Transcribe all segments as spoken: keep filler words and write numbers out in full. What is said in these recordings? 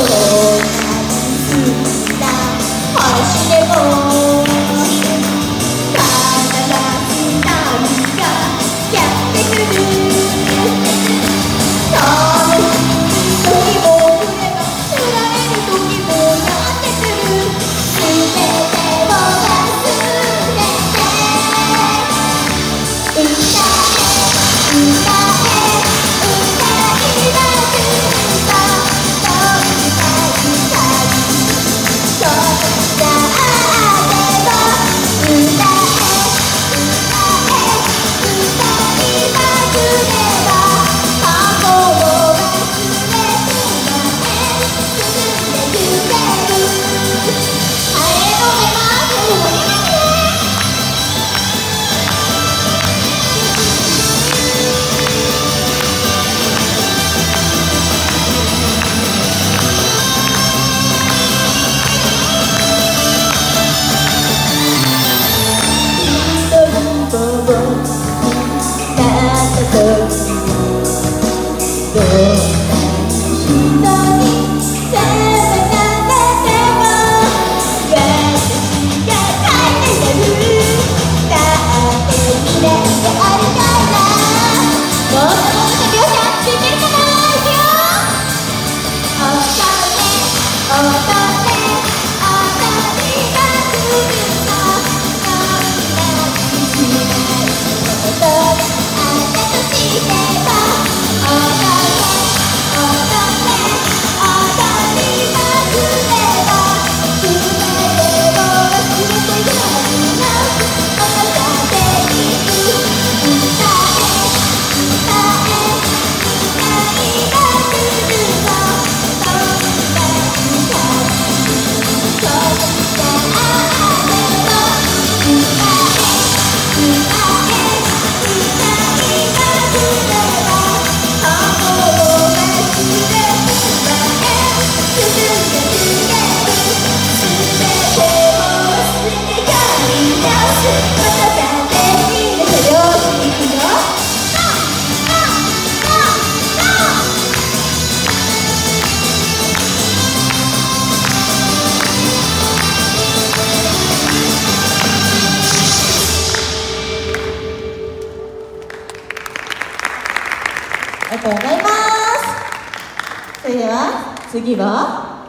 ありがとうございます。それでは次は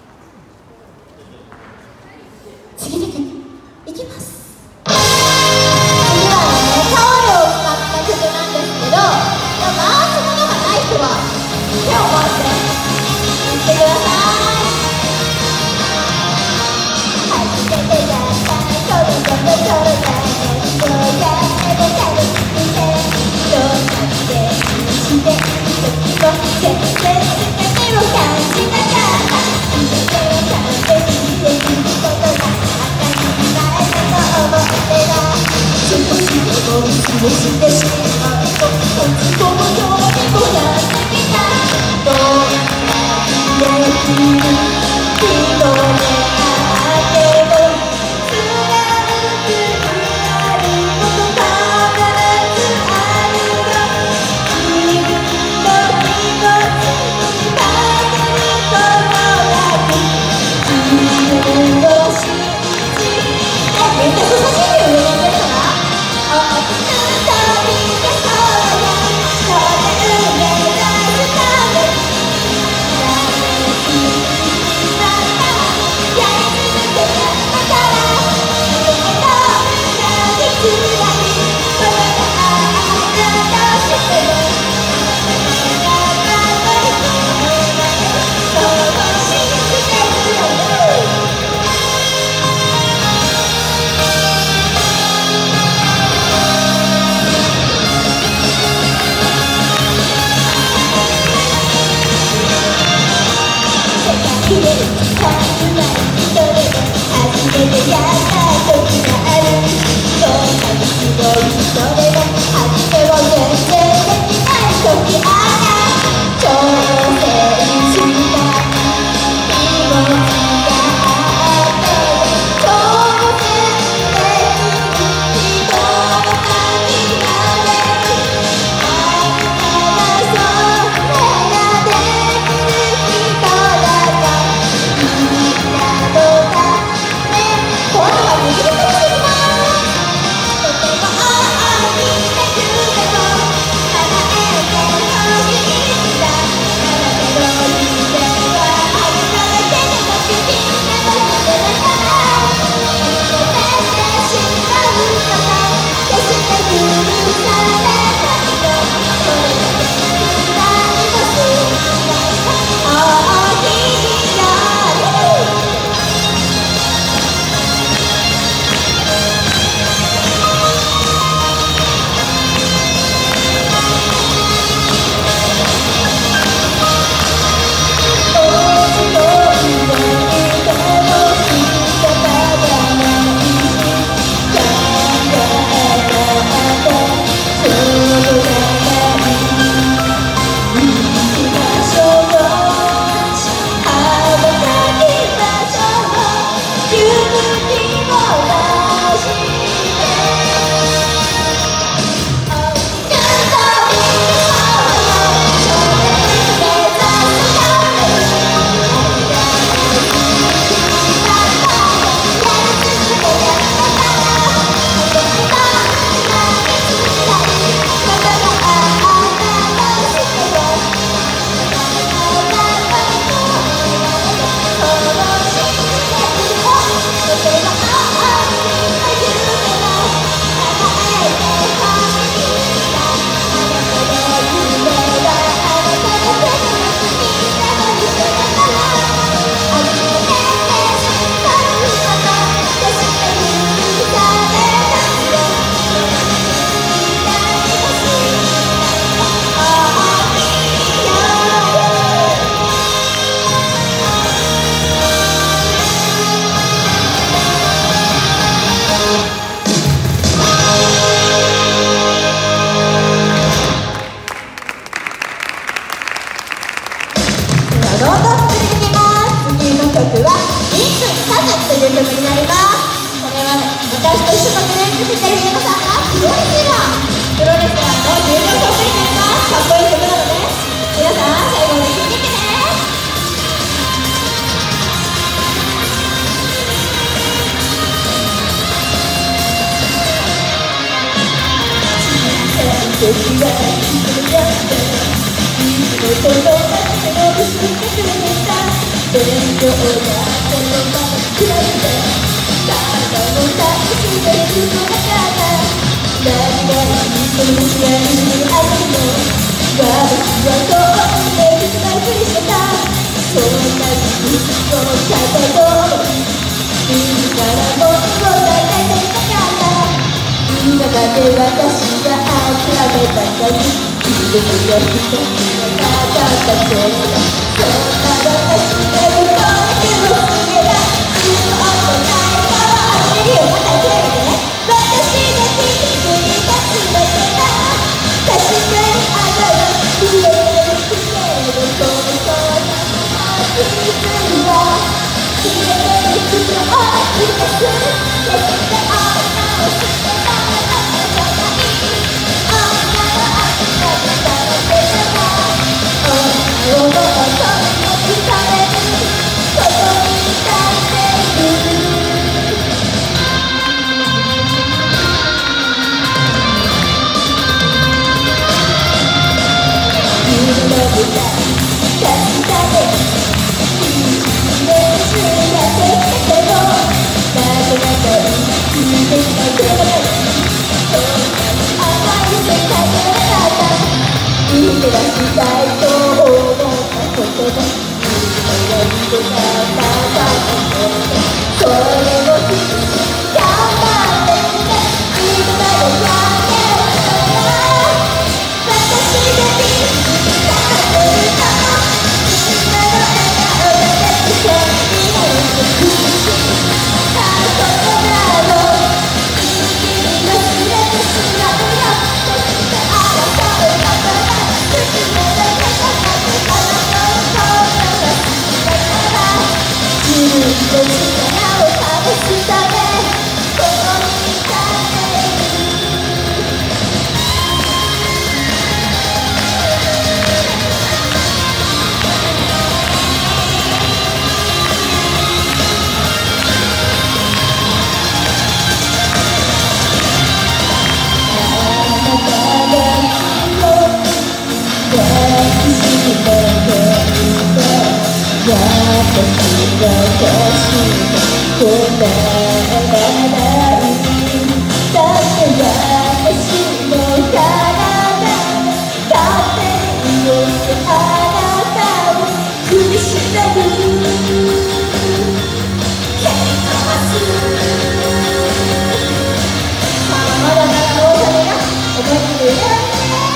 次の曲いきます。次はね、タオルを使った曲なんですけど、回すものがない人は手を回して言ってください。初めてやったトロトロトロトロトロやっても楽しくてどうなってして時も全然全てを感じなかった全てを完璧にできることが当たり前だと思ってた少しでも見過ごしてしまうと落ち込むようにもなってきたどんなやる気に気持ちがあっても貫くあること必ずあるよ自分の気持ちに負けることなく自分を信じてめっちゃ優しいよねだから大きな旅がそうやそれを目指すために誰しになったやり続けただから夢と胸につらいこれがあなたとしてもあなたとしてもそう信じてるよ世界で一番うまい人でも初めてやった時があるどんなにすごい人でも初めを全然できない時あった挑戦した気持ちがあって挑戦できる人の限られるあなたがそれができる人だから曲は「リンクサズ」という曲になります。これは私と一緒に練習している皆さんがプロレスラープロレスラーの重要曲になります。かっこいい曲なので皆さん最後まで聴いていってね。時は一緒になっていつもこの街を結んでくれた勉強がこのままくらいでただの寂しい別の中だ何が一緒に試合にあるの私はそう思ってつないふりしてたそんな自分を肩を自らもを抱えていたから今まで私が諦めたかに自分が一つもなかったけれどそんな私が向こうに手をつけた自分を答えたらあげるよまた諦めてね私が君に立つだけだ確かにあなた触れてるけれどこのそうな気づいは消えていくのを気がする決して女を捨てたしたいと思ったことが今やりとなっただけそれを気にし頑張ってみて今までやってるから私が見つけたのみんなの笑顔が出てきてみんなの苦しみたことなの君忘れてしまうよそして争うことが自分の力を試すためここに立っているあなたが抱きしめていて私が欲しい答えがないだって私の体が勝手に動いてあなたを苦しめる蹴り飛ばすさあまだまだ大谷が思いっきり歌う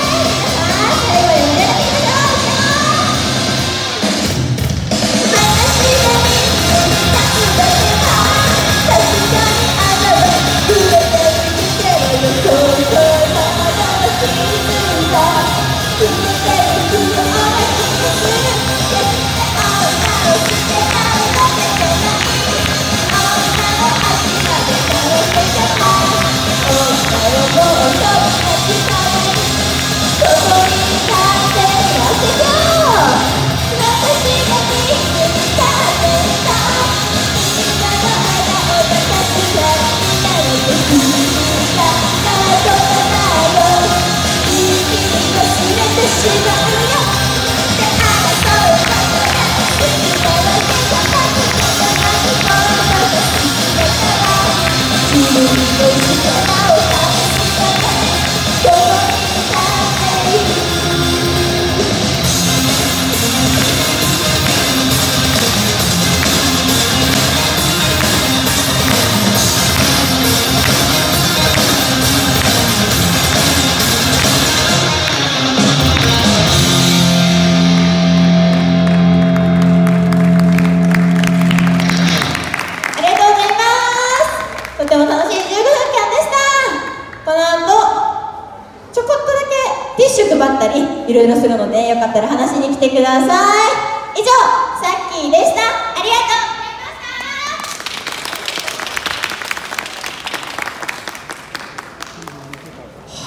配ったりいろいろするのでよかったら話しに来てください。以上、さっきーでした。ありがとう。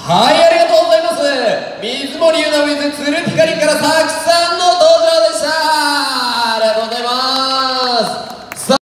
はい、ありがとうございます。水森優奈 with 鶴ピカリンからたくさん